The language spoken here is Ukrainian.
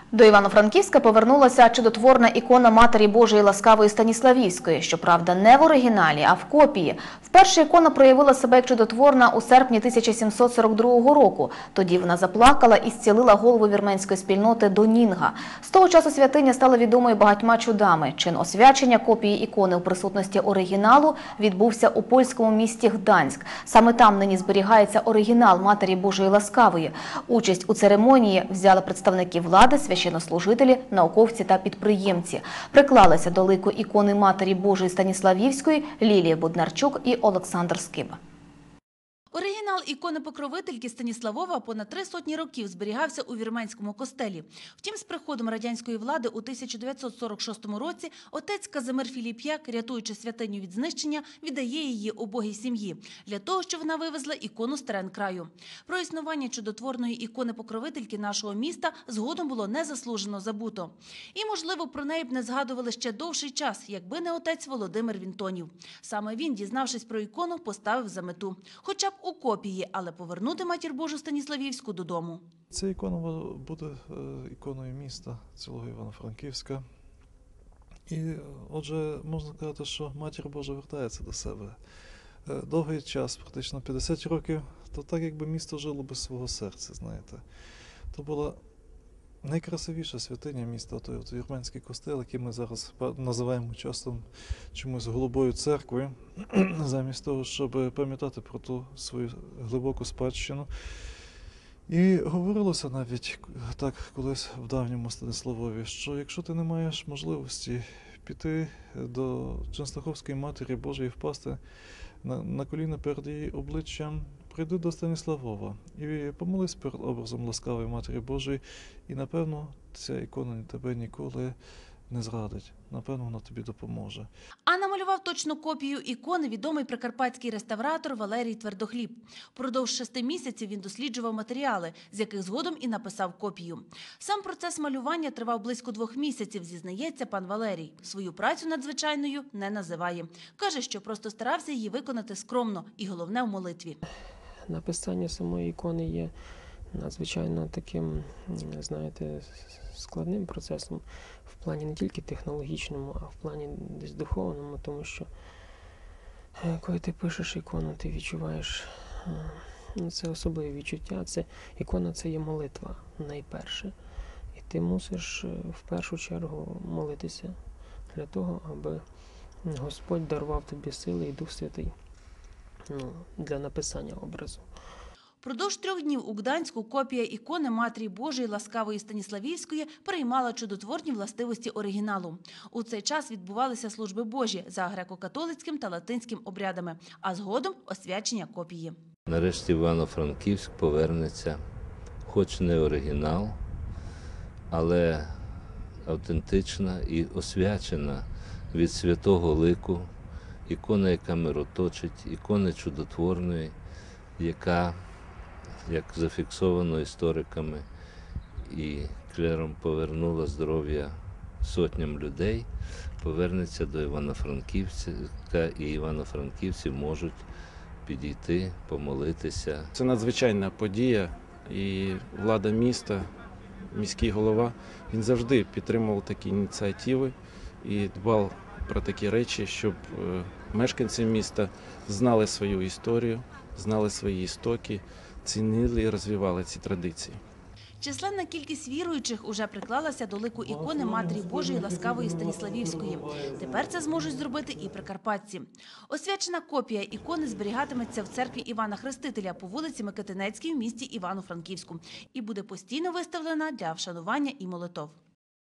До Івано-Франківська повернулася чудотворна ікона Матері Божої Ласкавої Станіславівської, щоправда, не в оригіналі, а в копії. Вперше ікона проявила себе як чудотворна у серпні 1742 року. Тоді вона заплакала і зцілила голову вірменської спільноти Донінга. З того часу святиня стала відомою багатьма чудами. Чин освячення копії ікони у присутності оригіналу відбувся у польському місті Гданськ. Саме там нині зберігається оригінал Матері Божої Ласкавої. Участь у церемонії взяли представники влади, священнослужителі, науковці та підприємці. Приклалися до лику ікони Матері Божої Станіславівської Лілія Боднарчук і Олександр Скиба. Оригінал ікони-покровительки Станіславова понад 300 років зберігався у вірменському костелі. Втім, з приходом радянської влади у 1946 році отець Казимир Філіп'як, рятуючи святиню від знищення, віддає її убогій сім'ї, для того, щоб вона вивезла ікону з терен краю. Про існування чудотворної ікони-покровительки нашого міста згодом було незаслужено забуто. І, можливо, про неї б не згадували ще довший час, якби не отець Володимир Вінтонів. Саме він, дізнавшись про ікону, поставив за мету. Хоча б у копії, але повернути Матір Божу Станіславівську додому. Ця ікона буде іконою міста, цілого Івано-Франківська. І, отже, можна сказати, що Матір Божа вертається до себе. Довгий час, практично 50 років, то так, якби місто жило без свого серця, знаєте. То була найкрасивіша святиня міста, той вірменський костел, який ми зараз називаємо часто чомусь голубою церквою, замість того, щоб пам'ятати про ту свою глибоку спадщину. І говорилося навіть так колись в давньому Станіславові, що якщо ти не маєш можливості піти до Ченстаховської Матері Божої, впасти на коліна перед її обличчям, прийди до Станіславова і помолись перед образом ласкавої Матері Божої, і, напевно, ця ікона тебе ніколи не зрадить. Напевно, вона тобі допоможе. А намалював точну копію ікони відомий прикарпатський реставратор Валерій Твердохліб. Впродовж 6 місяців він досліджував матеріали, з яких згодом і написав копію. Сам процес малювання тривав близько 2 місяців, зізнається пан Валерій. Свою працю надзвичайною не називає. Каже, що просто старався її виконати скромно і, головне, в молитві. Написання самої ікони є надзвичайно таким, знаєте, складним процесом в плані не тільки технологічному, а в плані десь духовному, тому що коли ти пишеш ікону, ти відчуваєш, це особливе відчуття, ікона – це є молитва найперше. І ти мусиш в першу чергу молитися для того, аби Господь дарував тобі сили і Дух Святий для написання образу. Продовж 3 днів у Гданську копія ікони Матері Божої Ласкавої Станіславівської переймала чудотворні властивості оригіналу. У цей час відбувалися служби Божі за греко-католицьким та латинським обрядами, а згодом освячення копії. Нарешті Івано-Франківськ повернеться, хоч не оригінал, але автентична і освячена від святого лику, ікона, яка мироточить, ікона чудотворної, яка, як зафіксовано істориками і клером, повернула здоров'я сотням людей, повернеться до Івано-Франківська, і івано-франківці можуть підійти, помолитися. Це надзвичайна подія, і влада міста, міський голова, він завжди підтримував такі ініціативи і дбав про такі речі, щоб мешканці міста знали свою історію, знали свої істоки, цінили і розвивали ці традиції. Численна кількість віруючих уже приклалася до лику ікони Матері Божої Ласкавої Станіславівської. Тепер це зможуть зробити і прикарпатці. Освячена копія ікони зберігатиметься в церкві Івана Хрестителя по вулиці Микитинецькій в місті Івано-Франківську і буде постійно виставлена для вшанування і молитов.